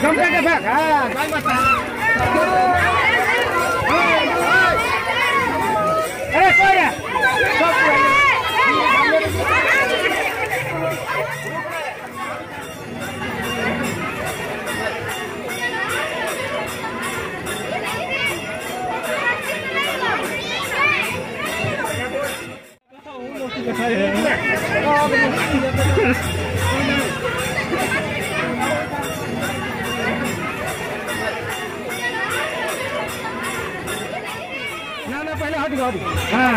के भाग हां भाई मत अरे कोई ना पहले हट गया हां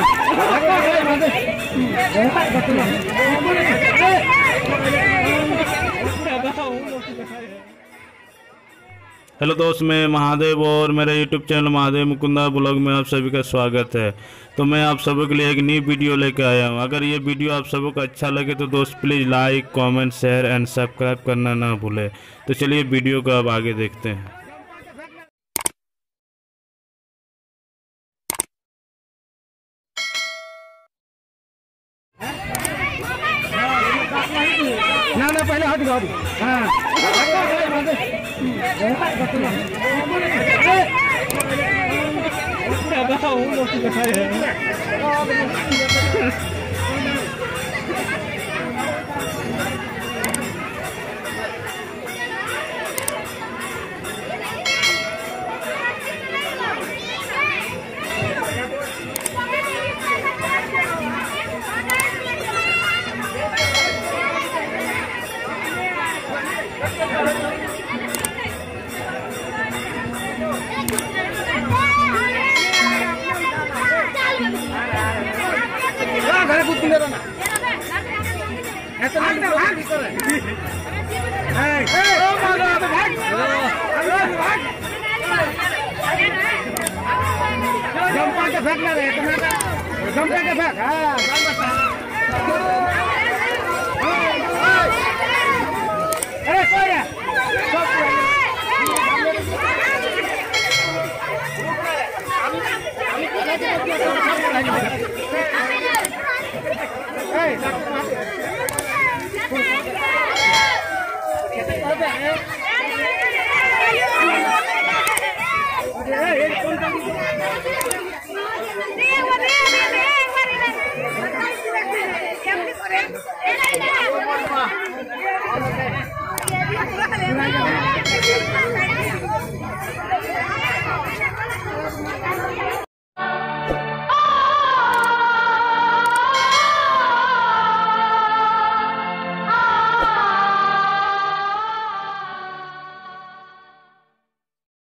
हेलो दोस्त, मैं महादेव और मेरे YouTube channel Mahadev Mukunda blog में आप सभी का स्वागत है। तो मैं आप सबों के लिए एक नई वीडियो लेकर आया हूं। अगर ये वीडियो आप सबों को अच्छा लगे तो दोस्त please like, comment, share and subscribe करना ना भूलें। तो चलिए वीडियो को अब आगे देखते हैं। ना पहले हट गया हां घरे कुछ मेरा ना ऐसा भाग जंपा के फेंकना रहे जंपा के फेंक हां